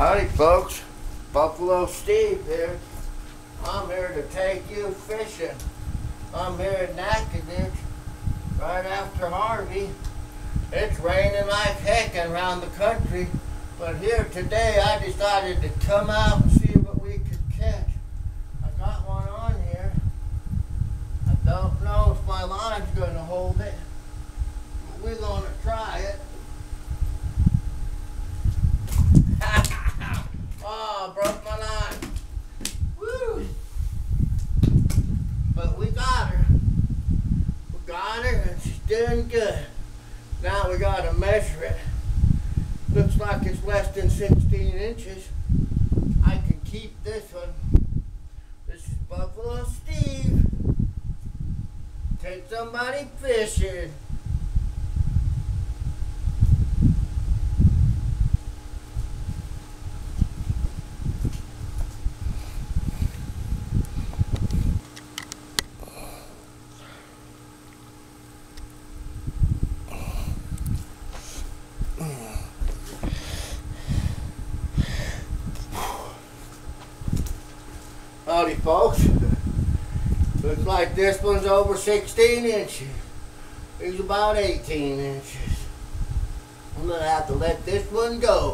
Howdy folks, Buffalo Steve here. I'm here to take you fishing. I'm here in Naconiche, right after Harvey. It's raining like heck around the country, but here today I decided to come out and see what we could catch. I got one on here. I don't know if my line's going to hold it, but we're going to try it. Oh, broke my line. Woo! But we got her. We got her and she's doing good. Now we got to measure it. Looks like it's less than 16 inches. I can keep this one. This is Buffalo Steve. Take somebody fishing. Howdy folks. Looks like this one's over 16 inches. He's about 18 inches. I'm gonna have to let this one go.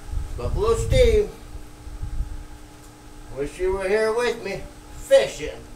Buffalo Steve. Wish you were here with me fishing.